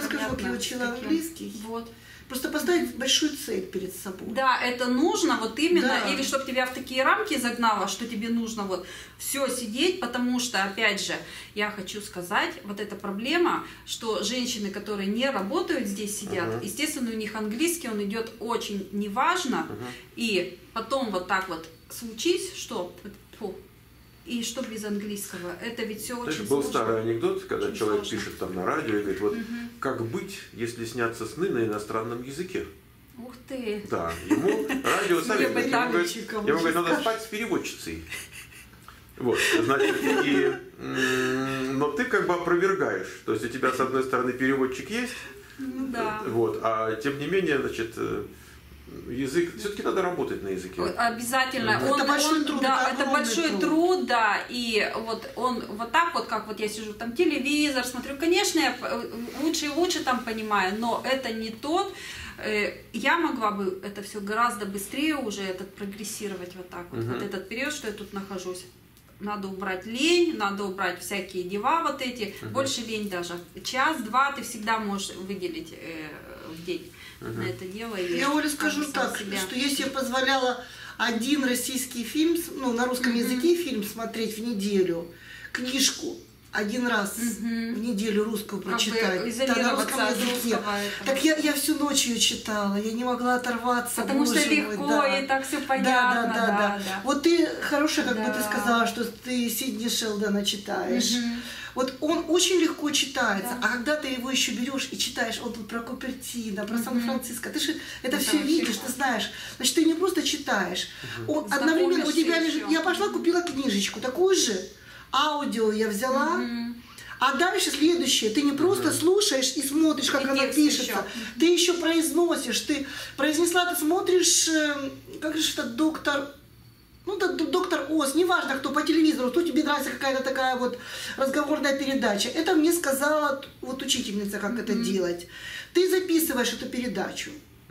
скажу, как я учила английский. Вот. Просто поставить большую цель перед собой. Да, это нужно вот именно, Да. или чтобы тебя в такие рамки загнало, что тебе нужно вот все сидеть, потому что, опять же, я хочу сказать, вот эта проблема, что женщины, которые не работают здесь, сидят, естественно, у них английский, он идет очень неважно, и потом вот так вот случись, что... И что без английского? Это ведь все очень был сложно. старый анекдот, когда очень человек сложно. пишет там на радио и говорит, вот как быть, если снятся сны на иностранном языке? Ух ты! Да, ему радио советует. Ему говорит, надо спать с переводчицей. Вот, значит, но ты как бы опровергаешь. То есть у тебя, с одной стороны, переводчик есть, Да. вот, а тем не менее, значит, язык, все-таки надо работать на языке. Обязательно. Это большой труд, да, это это большой труд. труд, да. И вот он вот так вот, как вот я сижу, там телевизор смотрю, конечно, я лучше и лучше там понимаю, но это не тот. Я могла бы это все гораздо быстрее уже прогрессировать вот так вот. Вот этот период, что я тут нахожусь. Надо убрать лень, надо убрать всякие дела вот эти. Больше лень даже. Час-два ты всегда можешь выделить в день на это дело. И Я, Оля, скажу так, что если я позволяла один российский фильм, ну, на русском языке фильм смотреть в неделю, книжку один раз в неделю русскую прочитать, на русском языке, так я всю ночь ее читала, я не могла оторваться. Потому что легко, да. и так все понятно. Да. Вот ты хорошая, как бы ты сказала, что ты Сидни Шелдона читаешь. Вот он очень легко читается, а когда ты его еще берешь и читаешь, он тут про Купертино, про Сан-Франциско, ты же это все видишь, ты знаешь. Значит, ты не просто читаешь, он одновременно у тебя лежит. Я пошла, купила книжечку, такую же, аудио я взяла. А дальше следующее, ты не просто слушаешь и смотришь, как оно пишется, ты еще произносишь, ты произнесла, ты смотришь, как же это доктор... Ну, да, доктор Оз, неважно, кто по телевизору, то тебе нравится какая-то такая вот разговорная передача. Это мне сказала вот учительница, как это делать. Ты записываешь эту передачу.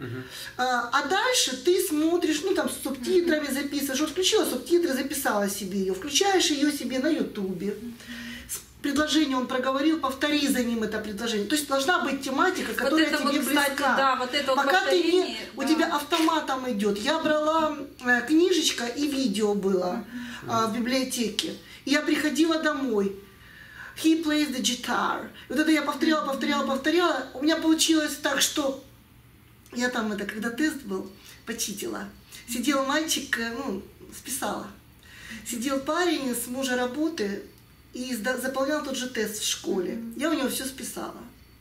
А дальше ты смотришь, ну там с субтитрами записываешь. Вот включила субтитры, записала себе ее. Включаешь ее себе на ютубе. Предложение он проговорил, повтори за ним это предложение. То есть должна быть тематика, которая вот тебе вот, кстати, близка. да, вот это Пока вот ты не, у тебя автоматом идет. Я брала книжечка и видео было в библиотеке. И я приходила домой. He plays the guitar. Вот это я повторяла. У меня получилось так, что я там когда тест был, почитила. Сидел мальчик, ну, списала. Сидел парень с мужа работы и заполнял тот же тест в школе. Я у него все списала.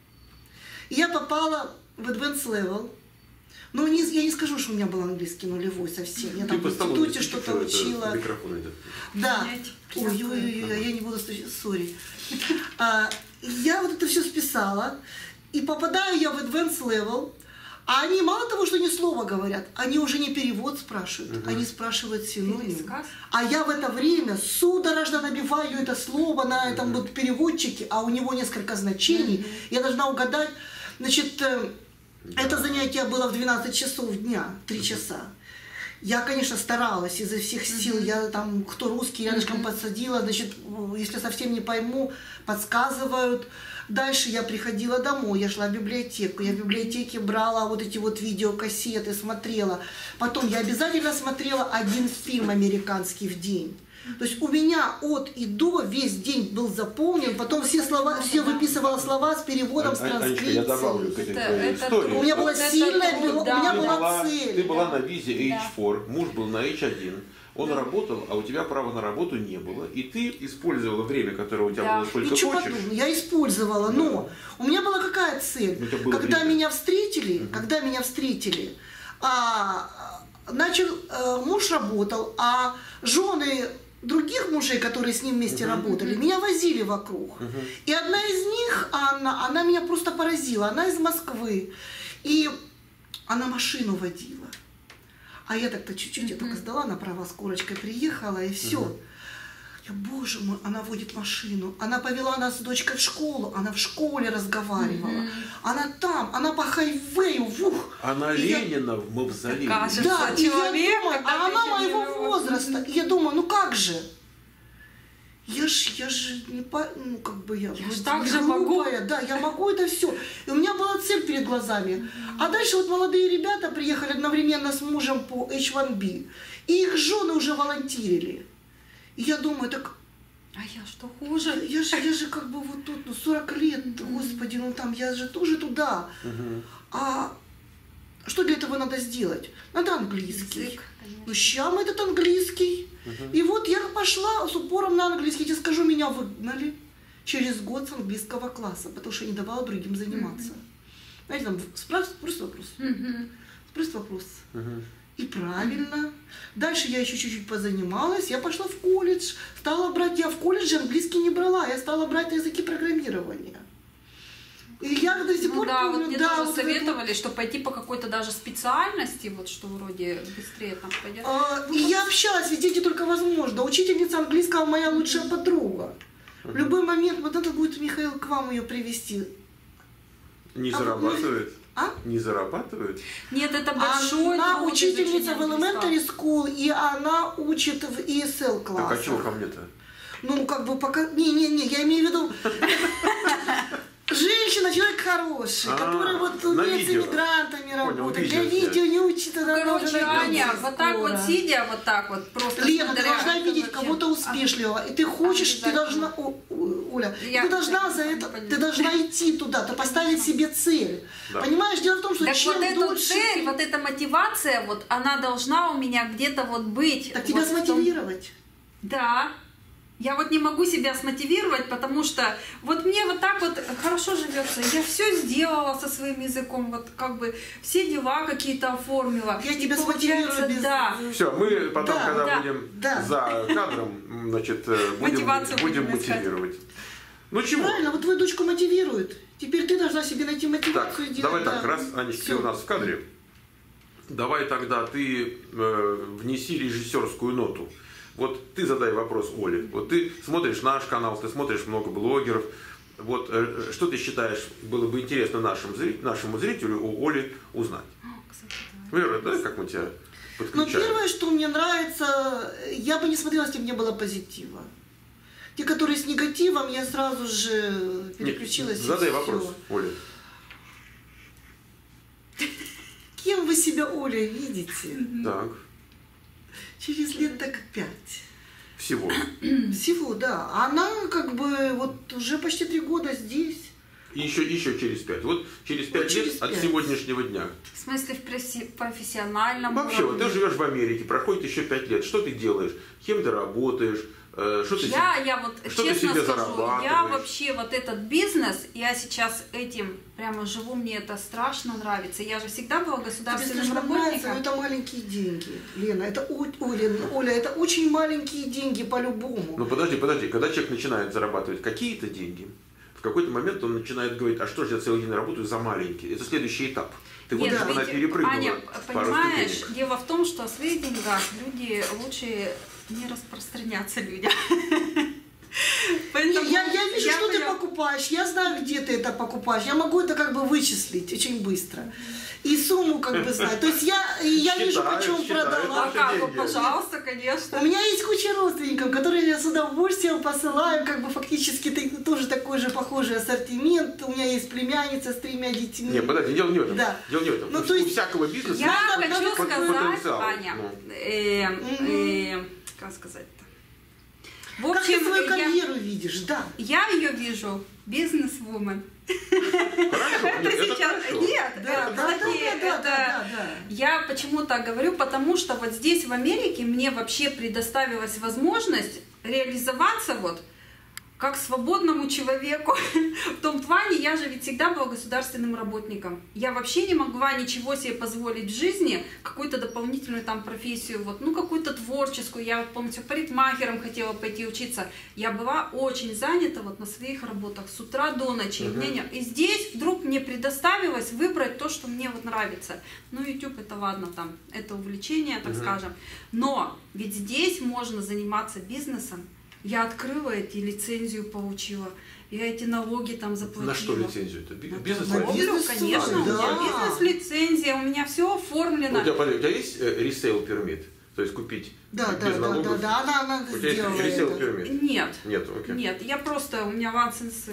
И я попала в advanced level. Но я не скажу, что у меня был английский нулевой совсем. Я там в институте что-то учила. Микрофон идет. Да. Ой, я не буду слушать, сори. Я вот это все списала. И попадаю я в advanced level. А они мало того, что ни слова говорят, они уже не перевод спрашивают, они спрашивают синоним. А я в это время судорожно набиваю это слово на этом вот переводчике, а у него несколько значений. Я должна угадать. Значит, это занятие было в 12 часов дня, 3 часа. Я, конечно, старалась изо всех сил. Я там, кто русский, рядышком подсадила. Значит, если совсем не пойму, подсказывают. Дальше я приходила домой, я шла в библиотеку. Я в библиотеке брала вот эти вот видеокассеты, смотрела. Потом я обязательно смотрела один фильм американский в день. То есть у меня от и до весь день был заполнен, потом все выписывала слова с переводом, с транскрипцией. Я добавлю к этой истории. У меня была сильная, у меня была цель. Ты была на визе H4, муж был на H1. Он работал, а у тебя права на работу не было. И ты использовала время, которое у тебя было сколько Ничего хочешь. подобного, я использовала, но у меня была какая цель? Когда меня встретили, муж работал, а жены других мужей, которые с ним вместе работали, меня возили вокруг. И одна из них, Анна, она меня просто поразила. Она из Москвы. И она машину водила. А я так-то чуть-чуть, я только сдала на права, с корочкой приехала, и все. Я, боже мой, она водит машину. Она повела нас с дочкой в школу, она в школе разговаривала. Она там, она по хайвею, Она Ленина в мавзолее. Да, и я думаю, а она моего возраста. И я думаю, ну как же? Я же не ну, как бы я же так же могу. Да, я могу это все. И у меня была цель перед глазами. А дальше вот молодые ребята приехали одновременно с мужем по H1B, и их жены уже волонтерили. И я думаю, так... А я что хуже? Я же как бы вот тут, 40 лет, господи, там, я же тоже туда. А что для этого надо сделать? Надо английский. Язык, щам этот английский. И вот я пошла с упором на английский. Я тебе скажу, меня выгнали через год с английского класса, потому что я не давала другим заниматься. Знаете, там спрос вопрос. Спрос вопрос. И правильно. Дальше я еще чуть-чуть позанималась. Я пошла в колледж. Стала брать. Я в колледже английский не брала. Я стала брать языки программирования. И я до сих пор помню, вот мне тоже советовали, что пойти по какой-то даже специальности, вот что вроде быстрее там пойдет. И я общалась, ведь дети только возможно. Учительница английского моя лучшая подруга. В любой момент, вот надо будет, Михаил, к вам ее привести. Не зарабатывает? А? Не зарабатывает? Нет, это большой Она труд учительница в elementary school, и она учит в ESL классах. Так а чего ко мне-то? Ну, как бы пока... Не, я имею в виду... Женщина, человек хороший, который вот умеет с иммигрантами работать. Для видео не учит, она Короче, Аня, вот так вот сидя, вот так вот просто... Лена, ты должна видеть кого-то успешливого. И ты хочешь, ты должна... Оля, ты должна за это, ты должна идти туда, ты поставить себе цель. Да. Понимаешь, дело в том, что так чем вот эту дольше... цель, вот эта мотивация, вот она должна у меня где-то вот быть. Так тебя вот смотивировать. Да. Я вот не могу себя смотивировать, потому что вот мне вот так вот хорошо живется. Я все сделала со своим языком, вот как бы все дела какие-то оформила. Я тебя смотивирую без... Да. Все, мы потом, когда будем да. за кадром, значит, будем мотивировать. Ну чего? Правильно, вот твою дочку мотивирует. Теперь ты должна себе найти мотивацию. Так, давай так, раз Анечка у нас в кадре, давай тогда ты внеси режиссерскую ноту. Вот ты задай вопрос Оле. Вот ты смотришь наш канал, ты смотришь много блогеров. Вот что ты считаешь, было бы интересно нашему зрителю у Оли узнать? Вера, да, как мы тебя подключаем? Ну, первое, что мне нравится, я бы не смотрела, если бы не было позитива. Те, которые с негативом, я сразу же переключилась. Нет, задай вопрос, Оля. Кем вы себя, Оля, видите? Так. Через лет так 5. Всего? Всего, да. Она как бы вот уже почти 3 года здесь. И еще через 5. Вот через 5 лет от сегодняшнего дня. В смысле в профессиональном вообще, вот ты живешь в Америке, проходит еще 5 лет. Что ты делаешь? Кем ты работаешь? Что ты, я вот что честно ты себе скажу, я вообще вот этот бизнес, я сейчас этим прямо живу, мне это страшно нравится. Я же всегда была государственным работником. Но это маленькие деньги, Лена. Это Оля, это очень маленькие деньги по-любому. Ну подожди, когда человек начинает зарабатывать какие-то деньги, в какой-то момент он начинает говорить, а что же я целый день работаю за маленькие? Это следующий этап. Ты вот она перепрыгнула. Аня, понимаешь, дело в том, что о своих деньгах люди лучше не распространяться людям. Я вижу, что ты покупаешь, я знаю, где ты это покупаешь, я могу это как бы вычислить очень быстро. И сумму как бы знать. То есть я вижу, почем продала. Пожалуйста, конечно. У меня есть куча родственников, которые я с удовольствием посылаю, как бы фактически тоже такой же похожий ассортимент. У меня есть племянница с 3 детьми. Нет, подожди, дело не в этом. Да. Дело не в этом. Ну, у всякого бизнеса я хочу сказать, Аня, как сказать-то? В общем, как ты свою карьеру видишь, да. Я ее вижу бизнес-вумен. Хорошо, это сейчас... Нет, я почему так говорю, потому что вот здесь в Америке мне вообще предоставилась возможность реализоваться вот как свободному человеку. В том плане, я же ведь всегда была государственным работником. Я вообще не могла ничего себе позволить в жизни, какую-то дополнительную там профессию, вот, ну какую-то творческую. Я вот помню, парикмахером хотела пойти учиться. Я была очень занята вот на своих работах с утра до ночи. И здесь вдруг мне предоставилось выбрать то, что мне вот нравится. Ну, YouTube это ладно, там, это увлечение, так скажем. Но ведь здесь можно заниматься бизнесом. Я открыла эти, лицензию получила, я эти налоги там заплатила. На что лицензию? Это бизнес-лицензия? Конечно, у меня бизнес-лицензия, у меня все оформлено. У тебя есть ресейл пермит? То есть купить без налогов. Да, она у тебя есть ресейл пермит? Нет. Нет, окей. Нет, я просто, у меня license...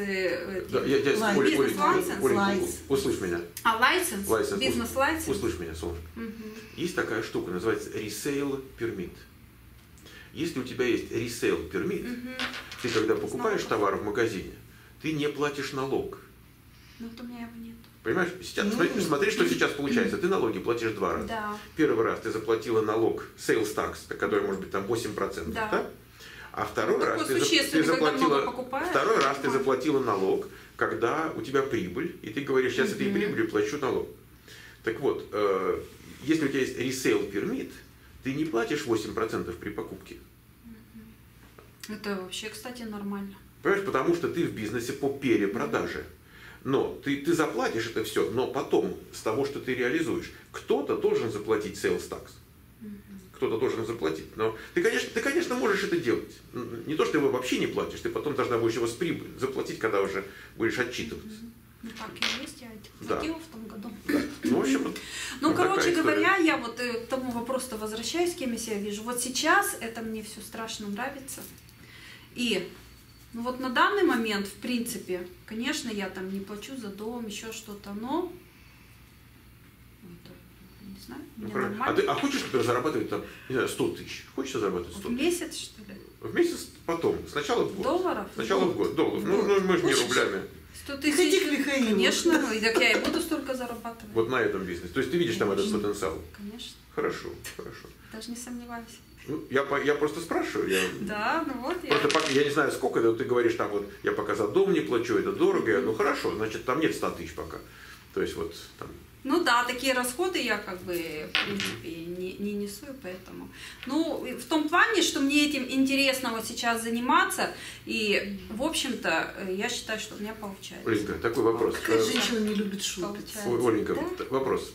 Оленька, услышь меня. License? Бизнес-лайсенс? Услышь меня, солнышко. Есть такая штука, называется resale permit. Если у тебя есть resale permit, ты когда покупаешь товар в магазине, ты не платишь налог. Ну, вот у меня его нет. Понимаешь? Сейчас, смотри, что сейчас получается. Ты налоги платишь 2 раза. Да. Первый раз ты заплатила налог sales tax, который может быть там 8%, да? А второй раз ты заплатила налог, когда у тебя прибыль, и ты говоришь, сейчас этой прибыли плачу налог. Так вот, если у тебя есть resale permit, ты не платишь 8% при покупке. Это вообще, кстати, нормально. Понимаешь, потому что ты в бизнесе по перепродаже. Но ты заплатишь это все, но потом с того, что ты реализуешь, кто-то должен заплатить sales tax. Кто-то должен заплатить. Но ты, конечно, можешь это делать. Не то, что ты его вообще не платишь, ты потом должна будешь его с прибыли заплатить, когда уже будешь отчитываться. Ну так и есть, я платила в том году. Да. Ну, в общем, короче говоря, я вот к тому вопросу возвращаюсь, с кем я себя вижу. Вот сейчас это мне все страшно нравится. И вот на данный момент, в принципе, конечно, я там не плачу за дом, еще что-то, но это, не знаю, мне нормально. А хочешь, например, зарабатывать там, не знаю, 100 тысяч? Хочешь зарабатывать 100 тысяч? В месяц, что ли? В месяц потом, сначала в год. Долларов? Сначала в год, долларов. Ну, мы же не рублями. 100 тысяч, конечно, так я и буду столько зарабатывать. Вот на этом бизнесе. То есть ты видишь там этот потенциал? Конечно. Хорошо. Даже не сомневаюсь. Ну, я просто спрашиваю. Да, ну вот я. Просто я не знаю, сколько, ты говоришь, там вот, я пока за дом не плачу, это дорого. Ну хорошо, значит, там нет 100 тысяч пока. То есть вот там. Ну да, такие расходы я как бы, в принципе, не несу, поэтому. Ну, в том плане, что мне этим интересно вот сейчас заниматься, и, в общем-то, я считаю, что у меня получается. Оленька, такой вопрос. Какая женщина не любит шутить? Оленька, да? Вопрос.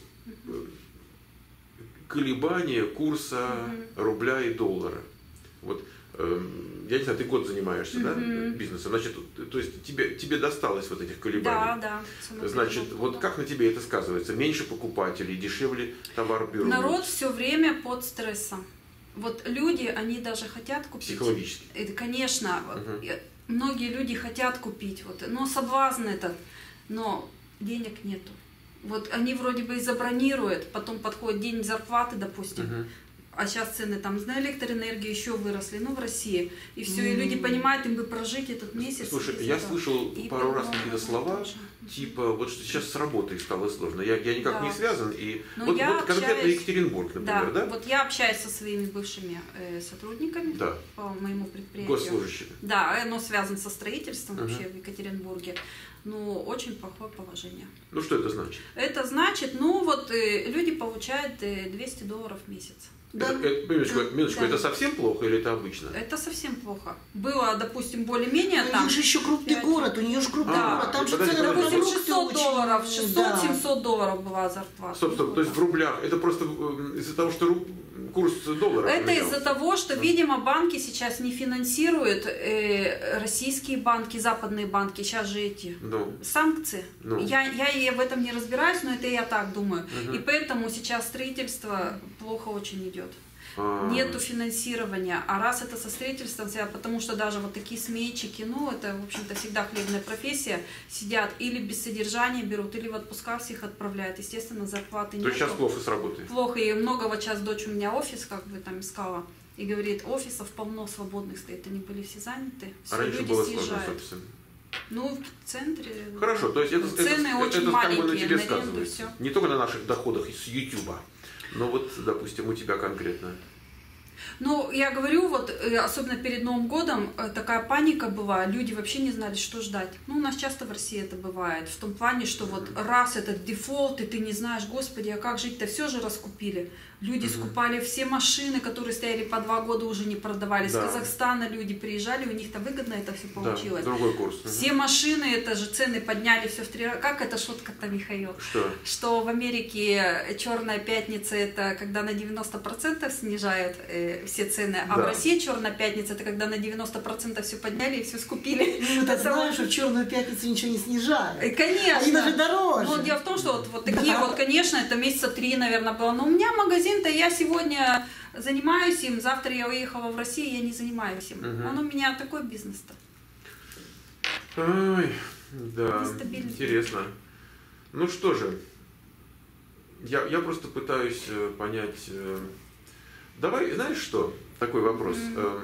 Колебания курса рубля и доллара. Вот, я не знаю, ты год занимаешься, да, бизнесом, значит, то есть тебе досталось вот этих колебаний. Да. Значит, вот как на тебе это сказывается? Меньше покупателей, дешевле товар берут? Народ все время под стрессом. Вот люди, они даже хотят купить. Психологически. Это, конечно, многие люди хотят купить, вот, но соблазн этот, но денег нету. Вот они вроде бы и забронируют, потом подходит день зарплаты, допустим, а сейчас цены там на электроэнергию еще выросли, в России, и все, и люди понимают, им бы прожить этот месяц. Слушай, я слышал пару раз какие-то слова, типа, вот что сейчас с работой стало сложно, я никак не связан, и вот конкретно Екатеринбург, например, да? Вот я общаюсь со своими бывшими сотрудниками по моему предприятию. Госслужащими. Да, оно связано со строительством вообще в Екатеринбурге. Ну, очень плохое положение. Ну, что это значит? Это значит, люди получают $200 в месяц. Минуточку, это совсем плохо или это обычно? Это совсем плохо. Было, допустим, более-менее там... У них же еще крупный город, там же цены на $600, 600-700 была зарплата. Стоп, то есть в рублях, это просто из-за того, что курс доллара это из-за того, что, видимо, банки сейчас не финансируют, российские банки, западные банки, сейчас же эти санкции. Я в этом не разбираюсь, но это я так думаю. И поэтому сейчас строительство плохо очень идет. Нету финансирования. А раз это со строительством, потому что даже вот такие сменщики, это, в общем-то, всегда хлебная профессия, сидят или без содержания берут, или в отпуска всех отправляют. Естественно, зарплаты нет. То есть сейчас плохо сработает? Плохо. И много вот сейчас дочь у меня офис там искала. И говорит, офисов полно свободных стоит. Они были все заняты. Все раньше люди было съезжают. сложно с офисами? В центре. Хорошо, то есть цены очень это маленькие, как бы на тебе на аренду, сказывается. все. Не только на наших доходах из Ютуба, но вот, допустим, у тебя конкретно. Я говорю, особенно перед Новым годом такая паника была, люди вообще не знали, что ждать. У нас часто в России это бывает, в том плане, что раз этот дефолт, и ты не знаешь, господи, а как жить-то, все же раскупили. Люди скупали все машины, которые стояли по 2 года, уже не продавались. С Казахстана люди приезжали, у них-то выгодно это все получилось. Да, другой курс. Все машины, это же цены подняли все в 3 раза. Как это шутка-то, Михаил? Что в Америке Черная пятница, это когда на 90% снижают все цены, а в России Черная пятница, это когда на 90% все подняли и все скупили. Ты знаешь, что в Черную пятницу ничего не снижают. Конечно. Они даже дороже. Но дело в том, что вот такие конечно, это месяца 3, наверное, было. Но у меня магазин-то, я сегодня занимаюсь им, завтра я уехала в Россию, я не занимаюсь им. Он у меня такой бизнес-то. Ой, да, интересно. Ну что же, я просто пытаюсь понять. Давай, знаешь что, такой вопрос.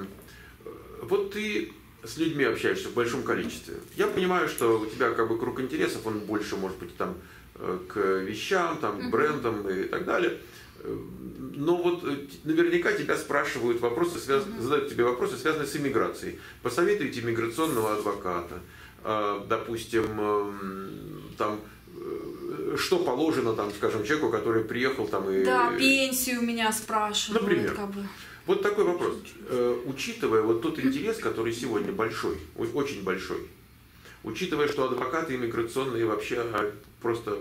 Вот ты с людьми общаешься в большом количестве. Я понимаю, что у тебя как бы круг интересов, он больше, может быть, там к вещам, там, к брендам и так далее. Но вот наверняка тебя спрашивают вопросы, задают тебе вопросы, связанные с иммиграцией. Посоветуйте иммиграционного адвоката. Допустим, там, что положено, там, скажем, человеку, который приехал там и... Да, пенсию меня спрашивают. Например. Как бы. Вот такой вопрос. Учитывая вот тот интерес, который сегодня большой, очень большой, учитывая, что адвокаты иммиграционные вообще просто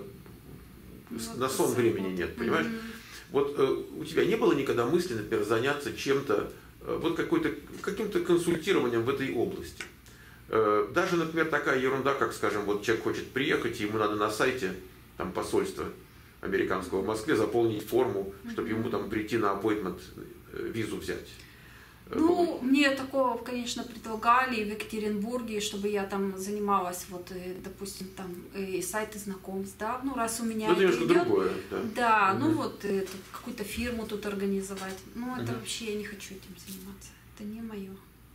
на сон времени нет, понимаешь? Вот у тебя не было никогда мысли, например, заняться чем-то, вот каким-то консультированием в этой области? Даже, например, такая ерунда, как, скажем, вот человек хочет приехать, и ему надо на сайте там, посольства американского в Москве заполнить форму, чтобы ему там прийти на аппоинтмент, визу взять. Ну, мне такого, конечно, предлагали в Екатеринбурге, чтобы я там занималась, вот, допустим, там, и сайты знакомств, да, ну, раз у меня это идет, другое, да. Да, ну, вот, какую-то фирму тут организовать, ну, это вообще я не хочу этим заниматься, это не мое.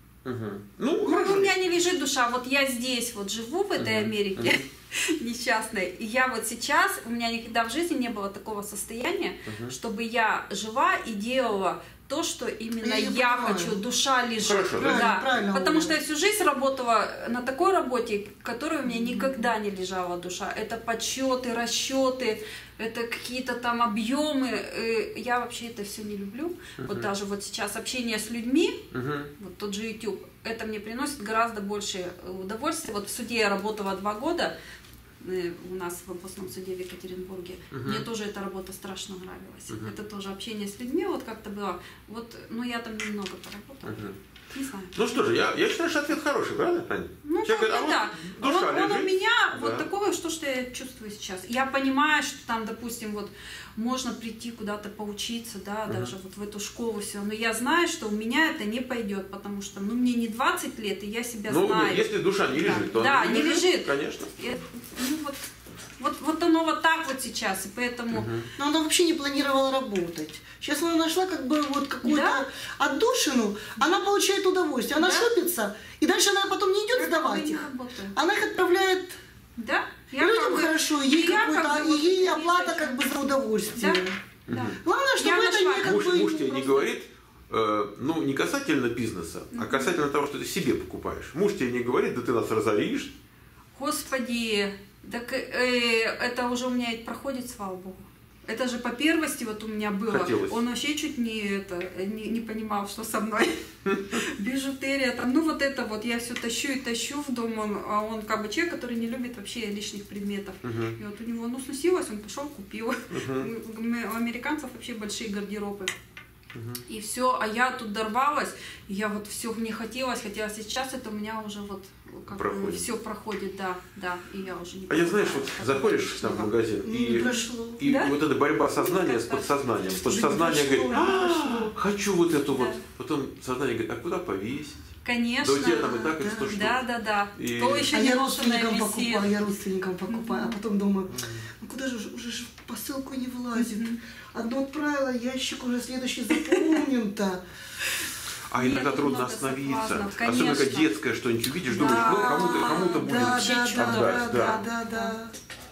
Ну, у меня не лежит душа, вот я здесь вот живу, в этой Америке несчастной, и я вот сейчас, у меня никогда в жизни не было такого состояния, чтобы я жила и делала то, что именно я хочу, душа лежит. Хорошо, да. Правильно, потому что я всю жизнь работала на такой работе, в которой у меня никогда не лежала душа. Это подсчеты, расчеты, это какие-то там объемы. Я вообще это все не люблю. Вот даже вот сейчас общение с людьми, вот тот же YouTube, это мне приносит гораздо больше удовольствия. Вот в суде я работала 2 года, у нас в областном суде в Екатеринбурге. Мне тоже эта работа страшно нравилась. Это тоже общение с людьми, вот как-то было. Вот, ну я там немного поработала. Не знаю. Ну что же, я считаю, что ответ хороший, правда, Таня? Ну, говорит, да. Душа он у меня да. вот такое, что я чувствую сейчас. Я понимаю, что там, допустим, вот можно прийти куда-то поучиться, да, даже вот в эту школу все. Но я знаю, что у меня это не пойдет, потому что, ну, мне не 20 лет, и я себя знаю. Ну, если душа не лежит, то да, она не лежит. Конечно. Ну, вот оно вот так вот сейчас, и поэтому... Но она вообще не планировала работать. Сейчас она нашла как бы вот какую-то отдушину, она получает удовольствие, она шопится, и дальше она потом не идет сдавать их. Она их отправляет людям хорошо, ей ей оплата как бы за удовольствие. Да. Главное, чтобы это не как бы... Муж тебе не говорит, ну, не касательно бизнеса, а касательно того, что ты себе покупаешь. Муж тебе не говорит, да ты нас разоришь. Господи, так это уже у меня проходит, слава богу. Это же по первости вот у меня было. Хотелось. Он вообще чуть не понимал, что со мной. Бижутерия, там, ну вот это вот, я все тащу и тащу в дом. Он как бы человек, который не любит вообще лишних предметов. И вот у него, ну, сносилось, он пошел, купил. У американцев вообще большие гардеробы. И все, а я тут дорвалась, и я вот все мне хотелось, сейчас это у меня уже вот как бы все проходит, да, и я уже не... А я, знаешь, вот заходишь там в магазин, и вот эта борьба сознания с подсознанием. Подсознание говорит, хочу вот эту вот, потом сознание говорит, а куда повесить? Конечно. Да у тебя там и так, и 100 штук. Да. И... То еще я родственникам покупаю, а потом думаю, ну куда же, уже в посылку не влазит. Одно отправила, ящик уже следующий заполнен-то. А иногда трудно остановиться. Особенно, когда детское что-нибудь увидишь, думаешь, ну кому-то будет отдать. Да.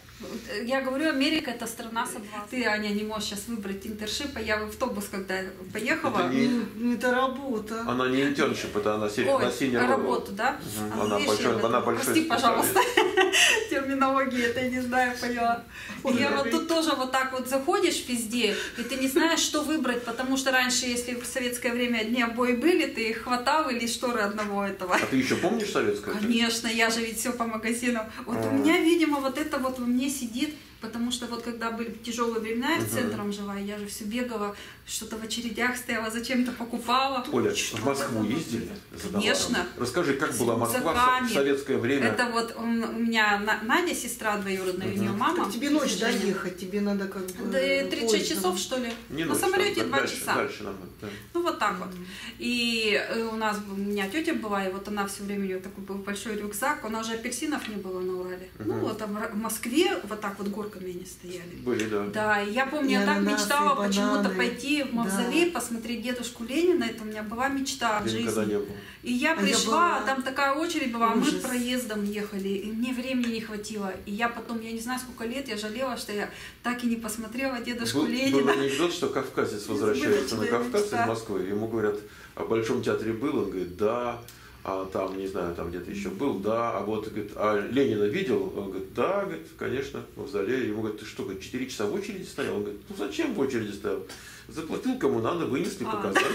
Я говорю, Америка это страна соблазна. Ты, Аня, не можешь сейчас выбрать интершип, а я в автобус, когда поехала. Это работа. Она не интершип, это она синер. Работу, да? Она большой. Прости, пожалуйста. Терминологии, это я не знаю, поняла. Я вот тут тоже вот так вот заходишь везде, и ты не знаешь, что выбрать, потому что раньше, если в советское время одни обои были, ты их хватал или шторы одного этого. А ты еще помнишь советское? Конечно, я же ведь все по магазинам. Вот у меня, видимо, вот это вот во мне сидит, Потому что вот когда были тяжелые времена, я в центром жила, я же все бегала, что-то в очередях стояла, зачем-то покупала. Оля, в Москву ездили? Конечно. Расскажи, как была Москва в советское время? Это вот у меня Надя, сестра двоюродная, у нее мама. Так тебе ночь доехать, тебе надо как бы... Да 36 часов, что ли? Не на ночь, самолете там, 2 часа. Дальше нам, да. Ну вот так вот. И у меня тетя была, и вот она все время, у нее такой был большой рюкзак, у нас же апельсинов не было на Урале. Ну вот в Москве вот так вот горками они стояли. Были, да. Да, и я помню, я так мечтала почему-то пойти в мавзолей, посмотреть дедушку Ленина, это у меня была мечта в жизни. И я пришла, там такая очередь была, мы проездом ехали, и мне времени не хватило. И я потом, я не знаю сколько лет, я жалела, что я так и не посмотрела дедушку Ленина. Был анекдот, что кавказец возвращается на Кавказ из Москвы, ему говорят, о Большом театре был, он говорит, да, а там, не знаю, там где-то еще был, да, а вот, говорит, а Ленина видел? Он говорит, да, говорит, конечно, в мавзолее. Ему говорят, ты что, говорит, 4 часа в очереди стоял? Он говорит, ну зачем в очереди стоял? Заплатил кому надо, вынесли, показали.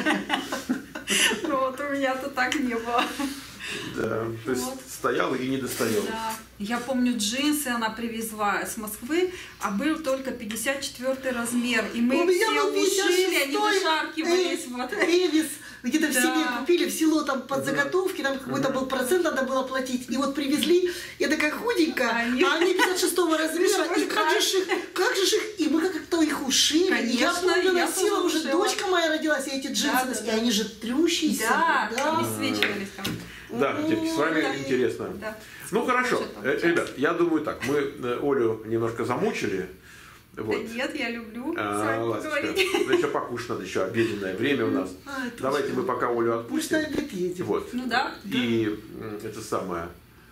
Ну вот у меня-то так не было. Да, то есть стоял и не достоял. Да. Я помню, джинсы она привезла с Москвы, а был только 54 размер. И мы все ушили, они зашаркивались. Ревис, где-то в селе купили, в село там под заготовки, там какой-то был процент, надо было платить. И вот привезли, я такая худенькая, а они 56-го размера. И как же их, и мы как-то их ушили. Конечно, я помню, носила, уже ушила. дочка моя родилась, и эти джинсы, и они же трющиеся. Да, высвечивались там. Да, девки, с вами интересно. Да. Ну хорошо, ребят, я думаю так, мы Олю немножко замучили. Вот. Да нет, я люблю с вами поговорить. Ну еще покушать надо, еще обеденное время у нас. Давайте мы пока Олю отпустим. Вот. Ну да. И это самое.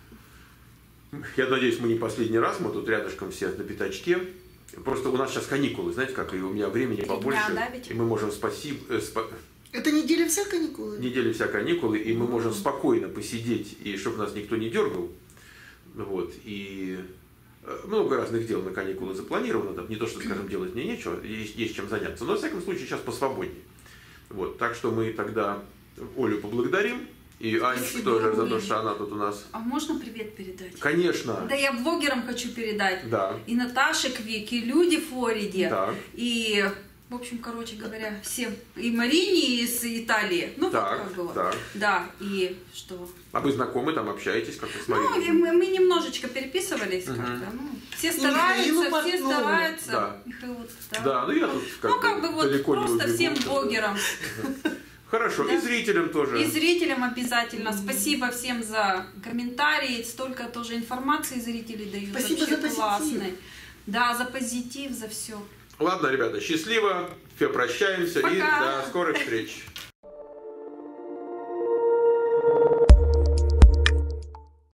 Я надеюсь, мы не последний раз, мы тут рядышком все на пятачке. Просто у нас сейчас каникулы, знаете как, и у меня времени побольше. И мы можем Это неделя вся каникулы? Неделя вся каникулы, и мы можем спокойно посидеть, и чтобы нас никто не дергал. Вот, и много разных дел на каникулы запланировано. Там не то, что, скажем, делать мне нечего, есть чем заняться. Но, во всяком случае, сейчас посвободнее. Вот, так что мы тогда Олю поблагодарим. И Анечку тоже за то, что она тут у нас. А можно привет передать? Конечно. Да, я блогерам хочу передать. Да. И Наташе Квик, и Люде Флориде. Так. И... В общем, короче говоря, всем. И Марине из Италии. Ну, так, вот как было. Так. Да, и что? А вы знакомы, там общаетесь как-то с Мариной? Ну, мы немножечко переписывались как-то. Ну, все стараются. Да. Михаил, да, ну я тут как бы вот просто всем блогерам. Хорошо, и зрителям тоже. И зрителям обязательно. Спасибо всем за комментарии. Столько тоже информации зрители дают. Спасибо за позитив. Да, за позитив, за все. Ладно, ребята, счастливо, все прощаемся. Пока. И до скорых встреч.